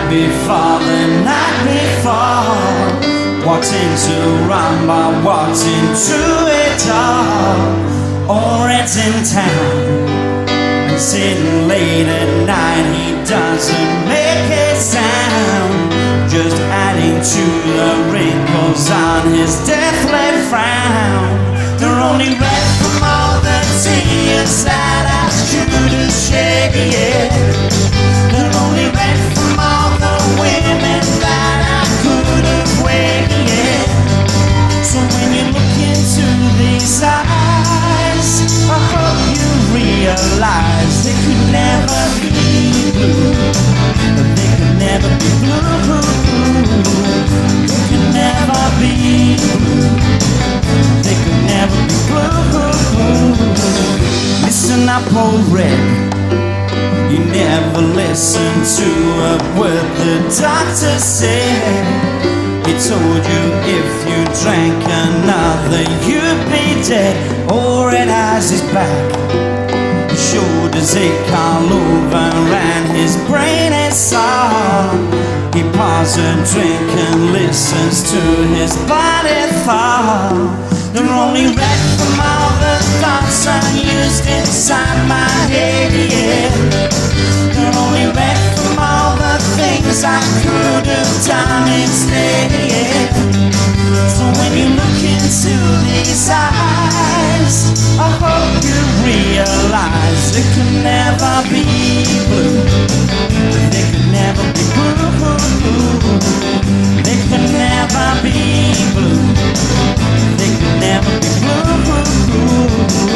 night before, the night before, walked into Ramba, walked into it all. Orange in town, and sitting late at night, he doesn't make a sound, just adding to the wrinkles on his deathly frown. They're only red from all the tears that I should have shed, yeah. They're only red from all the women that I could have wed, yeah. So when you look into these eyes, I hope you realize they could never be blue. They could never be blue. They could never be blue. They could never be blue. Listen up, old red, you never listen to a word the doctor said. He told you if you drank another you'd be dead. Old red eyes his back, his shoulders ache all over and his brain is sore. He pours a drink and listens to his body fall. They're only red from all the thoughts unused inside my head, yeah. They're only red from all the things I could have done instead, yeah. So when you look into these eyes, I hope you realize they could never be blue. They could never be blue. They could never be blue. They could never be blue.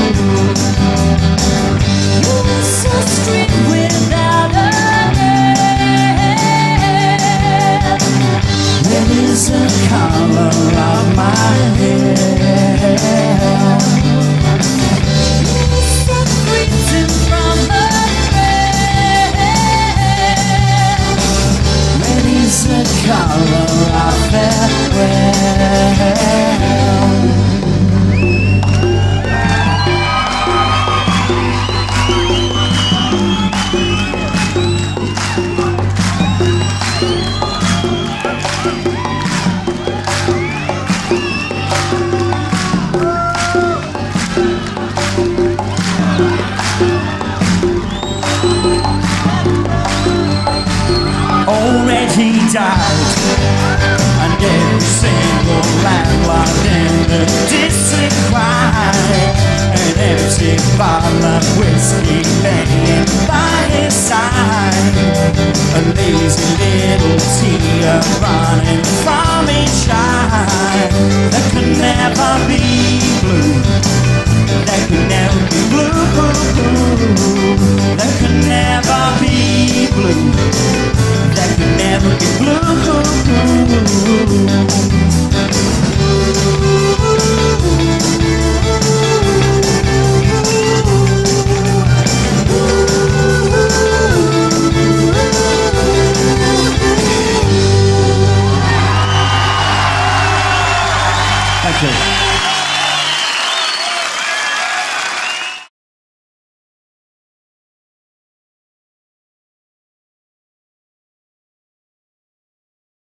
You're so street without a name. Red is the color of my hair. You're so freezing from the rain. Red is the color of farewell. Already died, and every single landlord in the district cried. An empty bottle of whiskey laying by his side, a lazy little tear running from each eye. That could never be blue. That could never be blue. That could never be blue. That could never be blue.